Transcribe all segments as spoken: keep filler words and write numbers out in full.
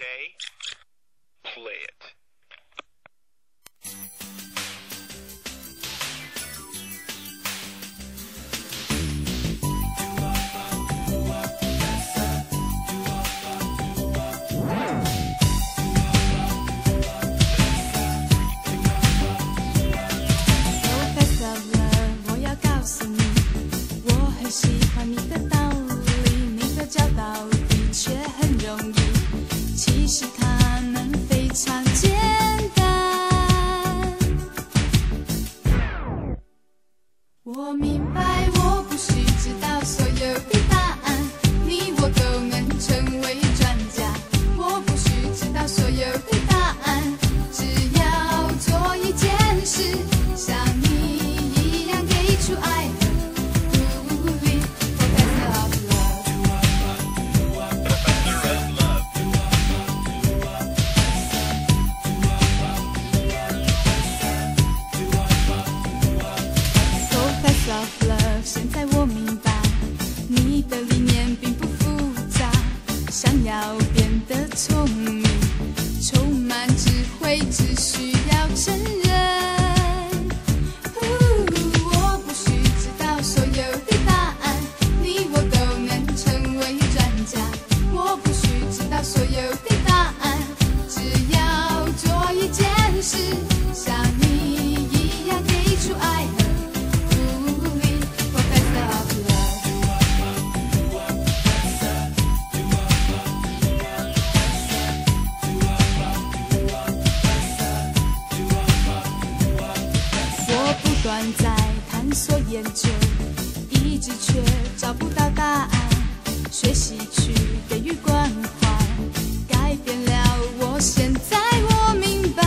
Okay, play it. 我明白，我不需知道所有的答案，你我都能成为专家。我不需知道所有的答案，只要做一件事，像你一样给出爱和鼓励。Professor of love。Of love， 现在我明白，你的理念并不复杂，想要变得聪明，充满智慧，只需要承认。我不需知道所有的答案，你我都能成为专家。我不需知道所有的答案，只要做一件事，像你一样给出爱。不断在探索研究，一直却找不到答案。学习去给予关怀，改变了我，现在我明白。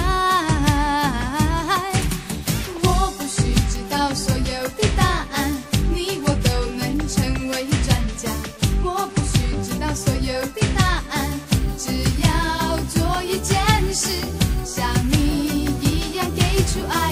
我不需知道所有的答案，你我都能成为专家。我不需知道所有的答案，只要做一件事，像你一样给出爱。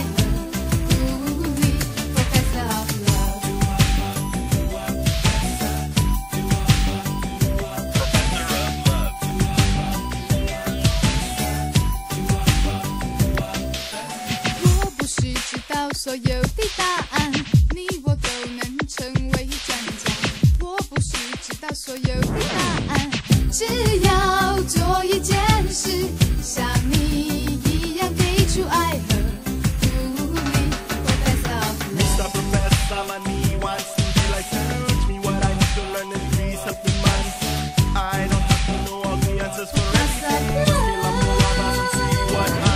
所有的答案，你我都能成为专家。我不需知道所有的答案，只要做一件事，像你一样给出爱和鼓励。Professor of love。Mister Professor, my knee wants to be like you. Teach me what I need to learn and please help me, man. I don't have to know all the answers for everything. Still I'm more about and see what I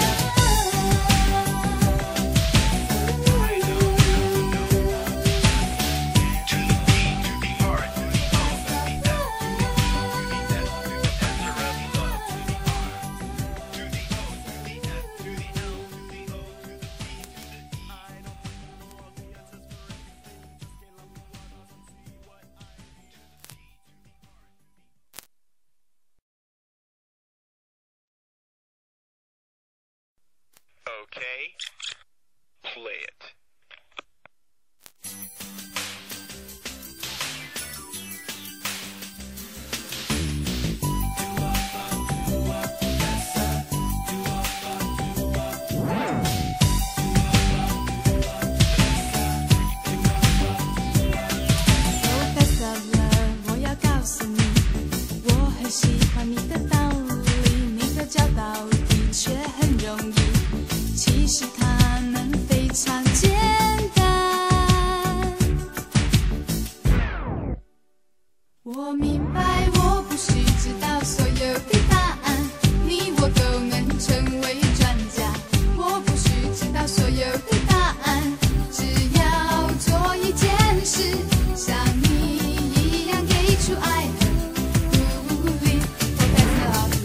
Okay, play it. Professor of love， 我要告诉你，我很喜欢你的道理，你的教导的确很容易。其实它们非常简单。我明白，我不需知道所有的答案，你我都能成为专家。我不需知道所有的答案，只要做一件事，像你一样给出爱和鼓励。Professor of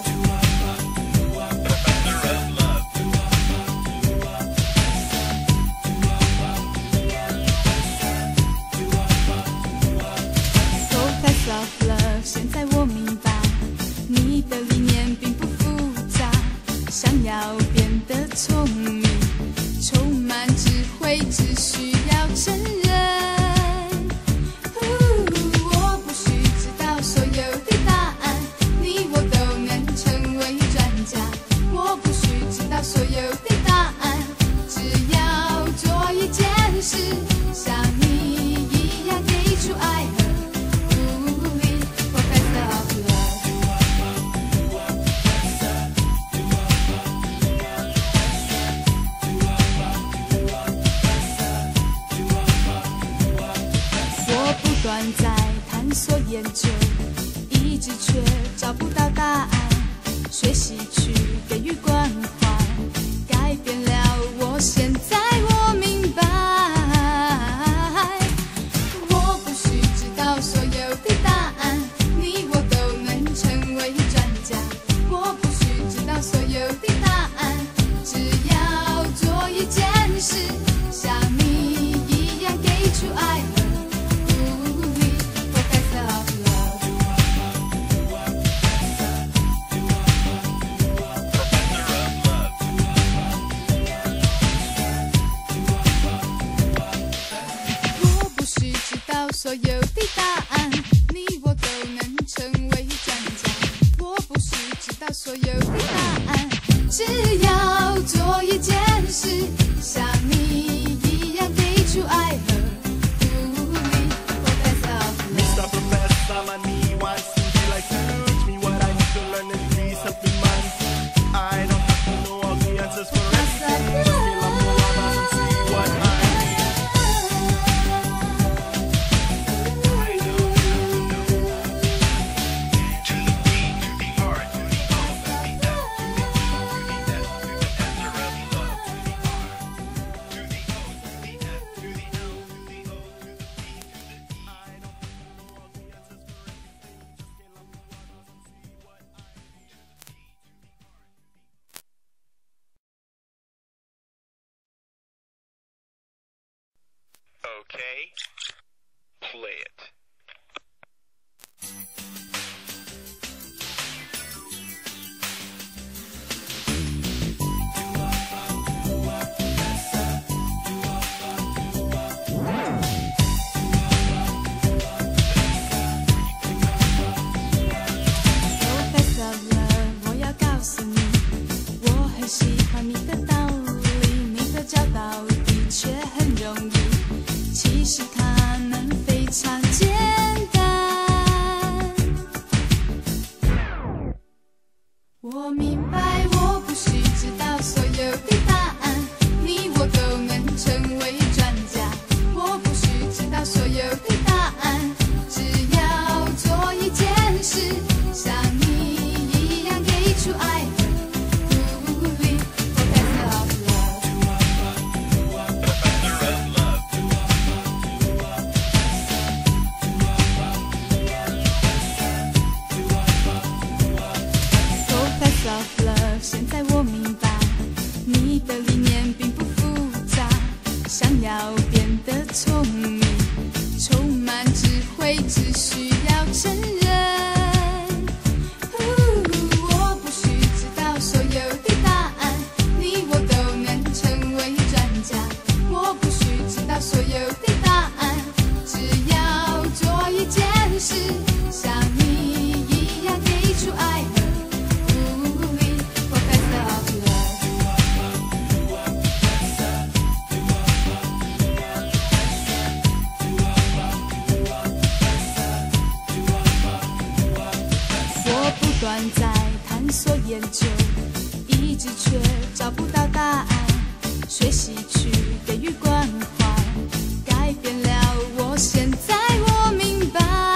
love。Of love， 现在我明白，你的理念并不复杂，想要变得聪明，充满智慧，只需要承认。我不需知道所有的答案，你我都能学习去给予关怀，改变了我，现在我明白，我不需知道所有的答案，你我都能成为专家。我不需知道所有的答案，只要做一件事，像你一样给出爱和鼓励。Professor of Love。我不需知道所有的答案，你我都能成为专家。我不需知道所有的答案，只要做一件事，像你一样给出爱和鼓励。Professor of Love。 Mister Professor, my knee wants to be like you. Teach me what I need to learn and be something man. I don't have to know all the answers for everything. Just feel I'm more about and see what I need. I know you know. To the B, to the R, to the O, to the F, to the E, to the S, to the answer of love. To the R, to the O, to the F, to the L, to the O, to the P, to the E. I don't have to know all the answers for everything. Just feel I'm more about and see what I need. Okay, play it. Professor of Love， 我要告诉你，我很喜欢你的道理，你的教导的确很容易，其实它能非常简单。我明白，我不需知道所有的答案，你我都能成为专家。我不需知道所有的答案，只要做一件事，像你一样给出爱和鼓励。Professor of Love。 Professor of love. Professor of Love， 现在我明白，你的理念并不复杂，想要变得聪明，充满智慧，只需要承认。我不需知道所有的答案，你我都能成为专家。我不需知道所有的答案，只要做一件事，像你一样给出爱和鼓励。Professor of Love。 我不断在探索研究，一直却找不到答案，学习去给予关怀，改变了我，现在我明白。